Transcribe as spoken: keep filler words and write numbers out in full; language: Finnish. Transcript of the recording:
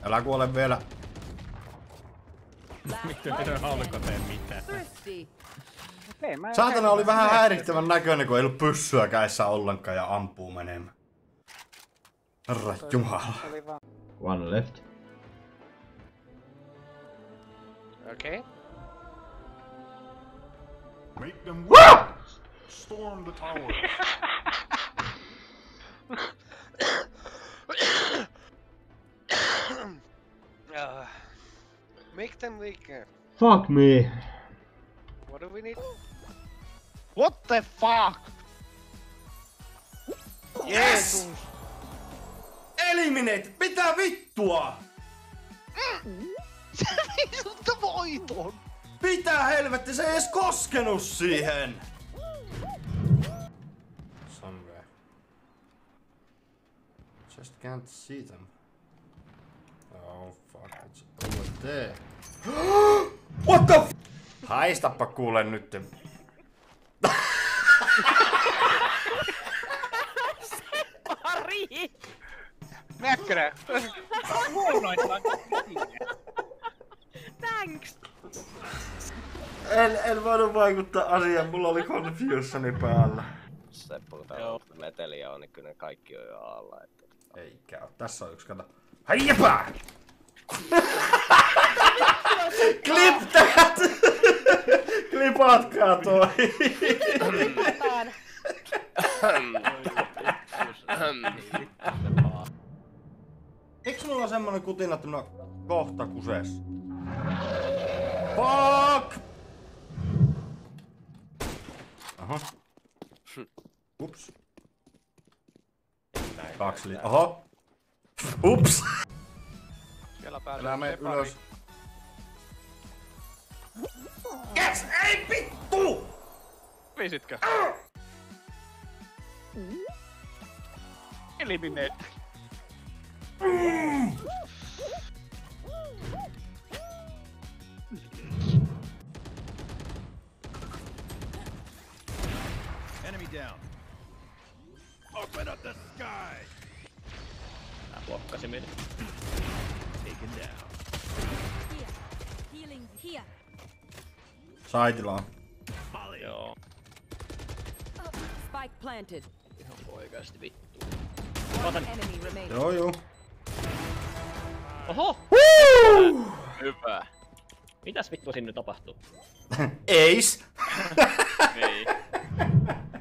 Älä kuole vielä. Miten ne alkoi tee mitään? Saatana oli vähän häirittävän näköinen, kun ei ollut pyssyä kädessä ollenkaan ja ampuu menemään. Herra jumala. One left. Okay. Make them win. Storm the tower. uh, make them weaker. Fuck me. What do we need? What the fuck? Yes! Eliminate! Mitä vittua? Se vitulta voiton! Mitä helvetti, se ei edes koskenut siihen! Somewhere. Just can't see them. Oh fuck, it's over there. What the f... Haistappa kuule nyt. Cepari! Mäkkärä! Thanks! En, en voinut vaikuttaa asiaan, mulla oli confusioni päällä. Seppo, kun täällä on meteliä on, niin kyllä ne kaikki on jo alla. Että... Eikä oo. Tässä on yksi, kato. Haijapää! Clip that! Klipatkaa toi! Eiks mulla on semmonen kutina, että minä kohta kuses? Fuck! Aha. Ups. Kaksi li... Oho! Ups! Siellä pääsee Älä mene Cepari. ylös. Yes! Ei vittu! Visitkö? Eliminate. Enemy down. Open up the sky. Tää blokkasi meidät. Taken down. Healing here. Saitila on. Joo. Spike planted. Ihan oikeasti vittu. One enemy remaining. Joo joo. Oho! Woo! Hyvä. Mitäs vittu sinne tapahtuu? Eis! Ei.